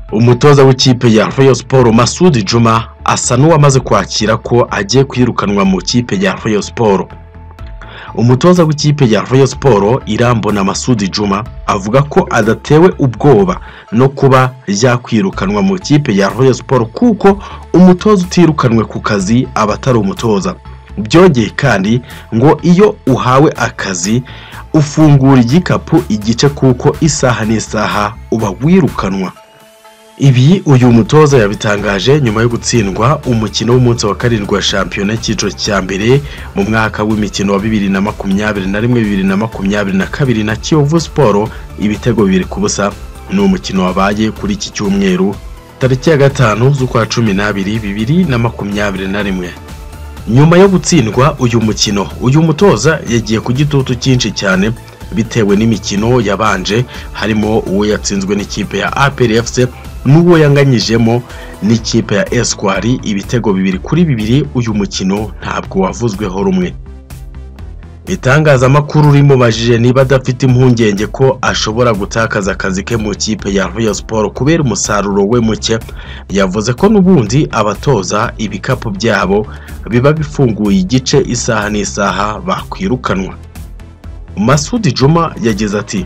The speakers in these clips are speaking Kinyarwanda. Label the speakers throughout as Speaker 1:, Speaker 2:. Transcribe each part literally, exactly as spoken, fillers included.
Speaker 1: Umutoza w'ikipe ya Rayon Sport Masudi Juma asa n'uwamaze kwakira ko agiye kwirukanwa mu kipe ya Rayon Sport. Umutoza w'ikipe ya Rayon Sport Irambona Masudi Juma avuga ko adatewe ubwoba no kuba yakwirukanwa mu kipe ya Rayon Sport kuko umutoza utirukanwe ku kazi abatari umutoza. Byongeye kandi ngo iyo uhawe akazi ufungura igikapu igice kuko isaha n'isaha uba wirukanwa. Ibi uyu mutoza yabitangaje nyuma yo gutsindwa umukino w'umunsi wa karindwi wa shampiyona cyiciro cya mbere mu mwaka w'imikino wa bibiri na makumyabiri na rimwe bibiri na makumyabiri na kabiri na Kiyovu Sport ibitego bibiri ku busa. Ni umukino wabaye kuri iki cyumweru tariki ya gatanu z'ukwa cumi n'abiri bibiri na makumyabiri na rimwe. Nyuma yo gutsindwa uyu mukino uyu mutoza yagiye ku gitutu cyinshi cyane bitewe n'imikino yabanje harimo uwo yatsinzwe n'ikipe ya A P R F C n'uwo yanganyijemo n'ikipe ya Espoir ibitego bibiri kuri bibiri. Uyu mukino ntabwo wavuzweho rumwe. Itangazamakuru rimubajije niba adafite impungenge ko ashobora gutakaza akazi ke mu kipe ya Rayon Sport kubera umusaruro we muke, yavuze ko n'ubundi abatoza ibikapu byabo biba bifunguye igice isaha n'isaha bakwirukanwa. Masudi Juma yagize ati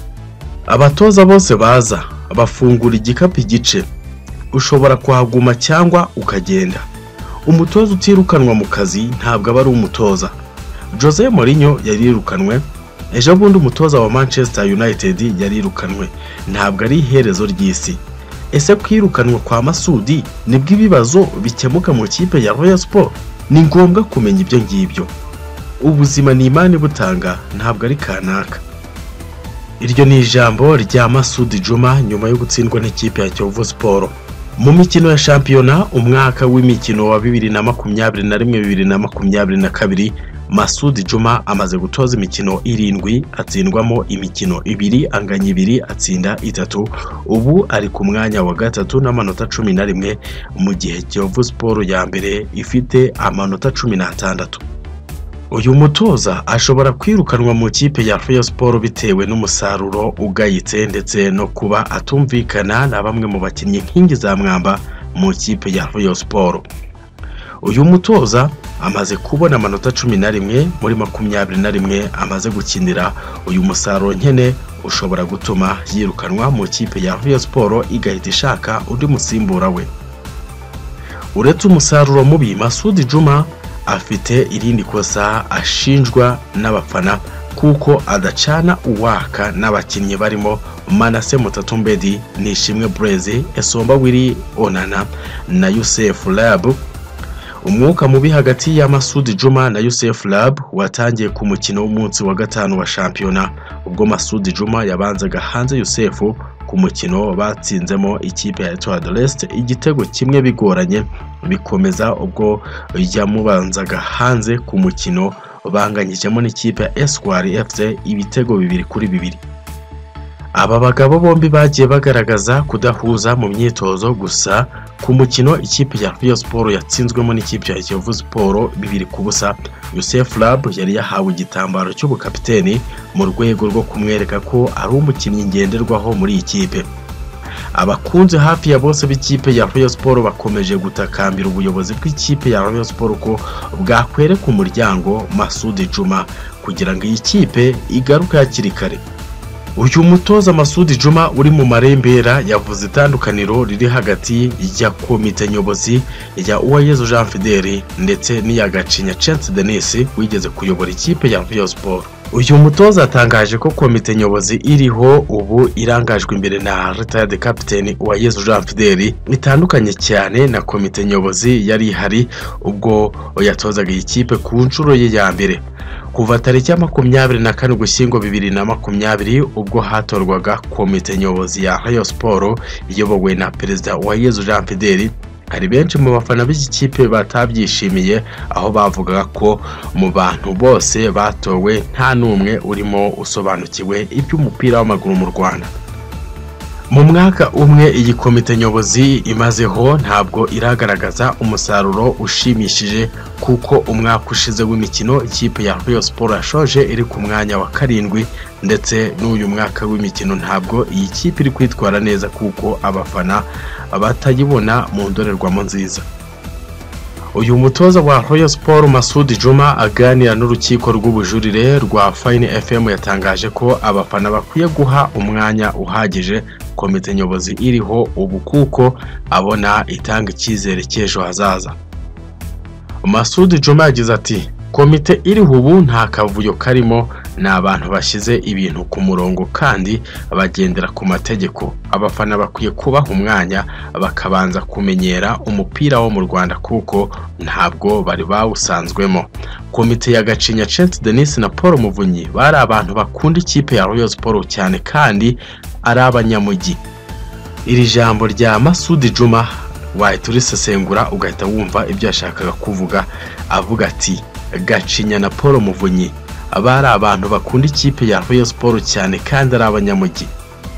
Speaker 1: abatoza bose baza bafungura igikapu igice, ushobora kuhaguma cyangwa ukagenda. Umutoza utirukanwa mu kazi ntabwo aba ari umutoza. Jose Mourinho yarirukanwe, ejo bundi umutoza wa Manchester United yarirukanwe. Ntabwo ari iherezo ry'isi. Ese kwirukanwa kwa Masudi nibwo ibibazo bikemuka mu kipe ya Rayon Sport? Ni ngombwa kumenya ibyo ngibyo. Ubuzima ni Imana butanga ntabwo ari kanaka. Iryo ni ijambo rya Masudi Juma nyuma yo gutsindwa n'ikipe ya Kiyovu Sport mu mikino ya shampiyona umwaka w'imikino wa bibiri na makumyabiri na rimwe bibiri na makumyabiri na kabiri. Masudi Juma amaze gutoza imikino irindwi, atsindwamo imikino ibiri, anganya ibiri, atsinda itatu. Ubu ari ku mwanya wa gatatu n'amanota cumi na rimwe mu gihe Kiyovu Sport ya mbere ifite amanota cumi n'atandatu. Uyu mutoza ashobora kwirukanwa mu kipe ya Rayon Sport bitewe n'umusaruro ugayitse ndetse no kuba atumvikana na bamwe mu bakinnyi nk'ingi za mwamba mu kipe ya Rayon Sport. Uyu mutoza amaze kubona amanota cumi na rimwe muri makumyabiri na rimwe amaze gukinira. Uyu musaruro nkene ushobora gutuma yirukanwa mu kipe ya Rayon Sport igahita ishaka undi musimbura we. Uretse umusaruro mubi, Masudi Juma afite irindi kosa ashinjwa n'abafana kuko adacana uwaka n'abakinnyi barimo Manase Mutatumbedi, Nishimwe Blaise, Esomba Willy Onana na Youssef Lab. Umwuka mubi hagati ya Masudi Juma na Youssef Lab watangiye ku mukino w'umunsi wa gatanu wa shampiyona ubwo Masudi Juma yabanzaga hanze Youssef ku mukino batsinzemo ikipe ya Etoile de l'Est igitego kimwe bigoranye, bikomeza ubwo yamubanzaga hanze ku mukino banganyijemo n'ikipe ya Espoir F C ibitego bibiri kuri bibiri. Aba bagabo bombi bagiye bagaragaza kudahuza mu myitozo, gusa ku mukino ikipe ya Rayon Sport yatsinzwemo n'ikipe ya Kiyovu Sport bibiri ku busa. Youssef Lab yari yahawe igitambaro cy'ubukapiteni mu rwego rwo kumwereka ko ari umukinnyi ngenderwaho muri iyi kipe. Abakunze hafi ya bose b'ikipe ya Rayon Sport bakomeje gutakambira ubuyobozi bw'ikipe ya Rayon Sport ko bwakwereka umuryango Masudi Juma kugira ngo iyi kipe igaruke hakiri kare. Uyu mutoza Masudi Juma uri mu marembera yavuze itandukaniro riri hagati ya komite nyobozi ya Uwayezu Jean Fidele ndetse n'iya Gacinya Denis wigeze kuyobora ikipe ya Rayon Sport. Uyu mutoza atangaje ko komite nyobozi iriho ubu irangajwe imbere na retired captain Uwayezu Jean Fidele itandukanye cyane na komite nyobozi yari ihari ubwo yatozaga ikipe ku nshuro ye ya mbere. Kuva tariki ya makumyabiri na kane Ugushyingo bibiri na makumyabiri ubwo hatorwaga komite nyobozi ya Rayon Sport iyobowe na Perezida Uwayezu Jean Fidele, hari benshi mu bafana b'iki kipe batabyishimiye aho bavugaga ko mu bantu bose batowe nta numwe urimo usobanukiwe iby'umupira w'amaguru mu Rwanda. mu mwaka umwe iyi komite nyobozi imazeho ntabwo iragaragaza umusaruro ushimishije kuko umwaka ushize w'imikino ikipe ya Rayon Sport yashoje iri ku mwanya wa karindwi ndetse n'uyu mwaka w'imikino ntabwo iyi kipe iri kwitwara neza kuko abafana batayibona mu ndorerwamo nziza. Uyu mutoza wa Rayon Sport Masudi Juma aganira n'urukiko rw'ubujurire rwa Fine F M yatangaje ko abafana bakwiye guha umwanya uhagije komite nyobozi iriho ubu kuko abona itanga icyizere cy'ejo hazaza. Masudi Juma yagize ati komite iriho ubu nta kavuyo karimo, ni abantu bashize ibintu ku murongo kandi bagendera ku mategeko. Abafana bakwiye kubaha umwanya bakabanza kumenyera umupira wo mu Rwanda kuko ntabwo bari bawusanzwemo. Komite ya Gacinya Denis na Paul Muvunyi bari abantu bakunda ikipe ya Rayon Sport cyane kandi ari abanyamujyi. Iri jambo rya Masudi Juma wahita urisesengura ugahita wumva ibyo yashakaga kuvuga, avuga ati Gacinya na Paul Muvunyi abari abantu bakunda ikipe ya Rayon Sport cyane kandi ari abanyamujyi.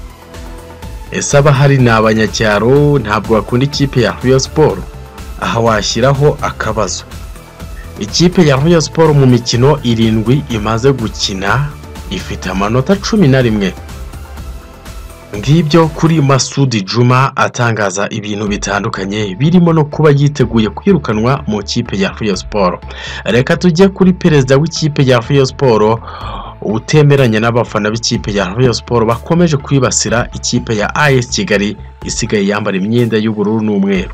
Speaker 1: Ese abahari ni abanyacyaro ntabwo bakunda ikipe ya Rayon Sport? Aha washyiraho akabazo. Ikipe ya Rayon Sport mu mikino irindwi imaze gukina ifite amanota cumi na rimwe. Ngibyo kuri Masudi Juma atangaza ibintu bitandukanye birimo no kuba yiteguye kwirukanwa mu kipe ya Rayon Sport. Reka tujye kuri perezida w'ikipe ya Rayon Sport utemeranya n'abafana b'ikipe ya Rayon Sport bakomeje kwibasira ikipe ya A S Kigali isigaye yambara imyenda y'ubururu n'umweru.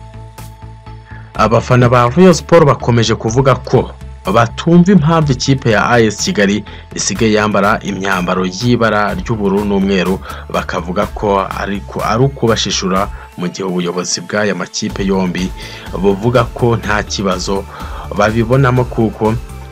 Speaker 1: Abafana ba Rayon Sport bakomeje kuvuga ko batumva impamvu ikipe ya A S Kigali isigaye yambara imyambaro y'ibara ry'ubururu n'umweru, bakavuga ko ariko ari ukubashishura mu gihe ubuyobozi bw'aya makipe yombi buvuga ko nta kibazo babibonamo kuko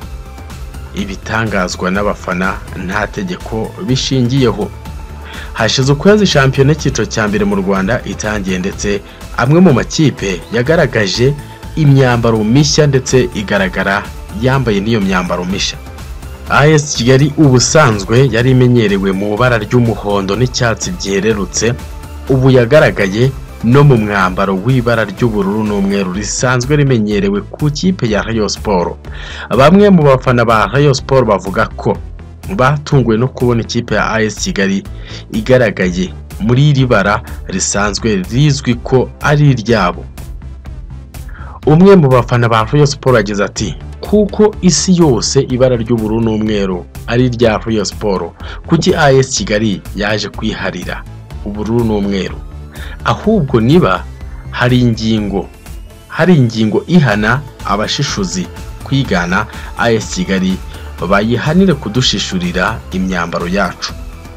Speaker 1: ibitangazwa n'abafana nta tegeko bishingiyeho. Hashize ukwezi shampiyona y'ikiciro cya mbere mu Rwanda itangiye ndetse amwe mu makipe yagaragaje imyambaro mishya ndetse igaragara yambaye niyo myambaro misha. A S Kigali ubusanzwe yari imenyerewe mu bara ry'umuhondo n'icyatsi byererutse, ubu yagaragaye no mu mwambaro w'ibara ry'ubururu n'umweru risanzwe rimenyerewe ku kipe ya Rayon Sport. Bamwe mu bafana ba Rayon Sport bavuga ko batunguwe no kubona ikipe ya A S Kigali igaragaye muri iri bara risanzwe rizwi ko ari iryabo. Umwe mu bafana ba Rayon Sport yagize ati kuko isi yose ibara ry'ubururu n'umweru ari rya Rayon Sport, kuki A S Kigali yaje kwiharira ubururu n'umweru? Ahubwo niba hari ingingo hari ingingo ihana abashishuzi kwigana A S Kigali bayihanire kudushishurira imyambaro yacu.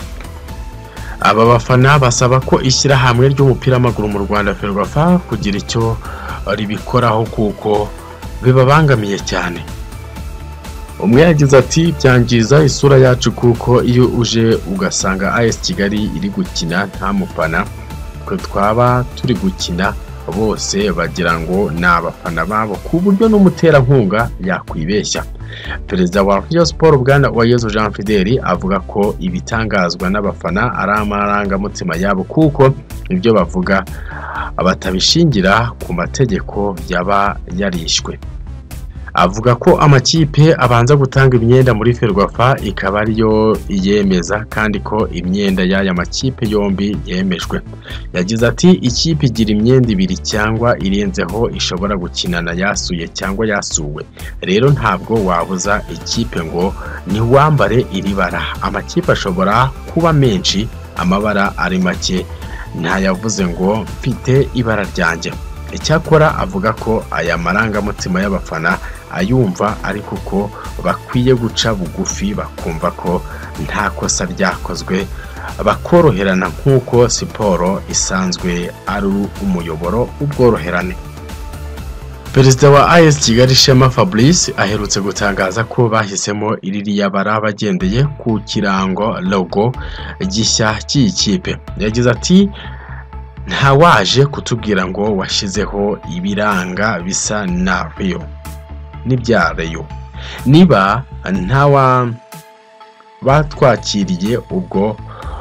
Speaker 1: Aba bafana basaba ko ishyirahamwe ry'umupira w'amaguru mu Rwanda Ferwafa kugira icyo ribikoraho kuko bibabangamiye cyane. Umwe yagize ati byangiza isura yacu kuko iyo uje ugasanga A S Kigali iri gukina nta mufana, twe twaba turi gukina bose bagira ngo ni abafana babo ku buryo n'umuterankunga yakwibeshya. Perezida wa Rayon Sport Bwana Uwayezu Jean Fideli avuga ko ibitangazwa n'abafana ari amarangamutima yabo kuko ibyo bavuga batabishingira ku mategeko yaba yarishwe. Avuga ko amakipe abanza gutanga imyenda muri Ferwafa ikaba ariyo yemeza kandi ko imyenda y'aya makipe yombi yemejwe. Yagize ati ikipe igira imyenda ibiri cyangwa irenzeho ishobora gukinana yasuye cyangwa yasuwe, rero ntabwo wabuza ikipe ngo ni wambare iri bara. Amakipe ashobora kuba menshi, amabara ari make, nta yavuze ngo mfite ibara ryanjye. Icyakora avuga ko aya marangamutima y'abafana ayumva ariko ko bakwiye guca bugufi bakumva ko nta kosa ryakozwe bakoroherana nk'uko siporo isanzwe ari umuyoboro ubworoherane. Perezida wa A S Kigali Shema Fabrice aherutse gutangaza ko bahisemo iririya bara bagendeye ku kirango logo gishya cy'ikipe. Yagize ati nta waje kutubwira ngo washizeho ibiranga bisa na Rayon n'ibya Rayon, niba ntawa batwakiriye ubwo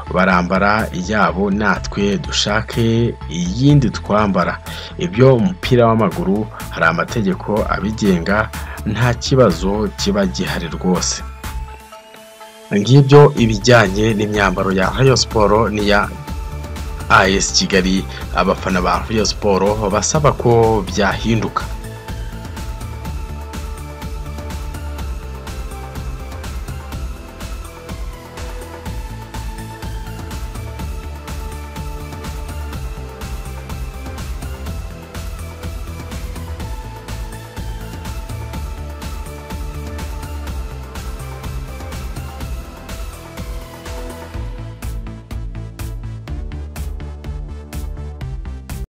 Speaker 1: barambara iyabo natwe dushake iyindi twambara. Ibyo umupira w'amaguru hari amategeko abigenga, nta kibazo kiba gihari rwose. Ngibyo ibijyanye n'imyambaro ya Rayon Sport n'iya A S Kigali. Abafana ba Rayon Sport basaba ko byahinduka.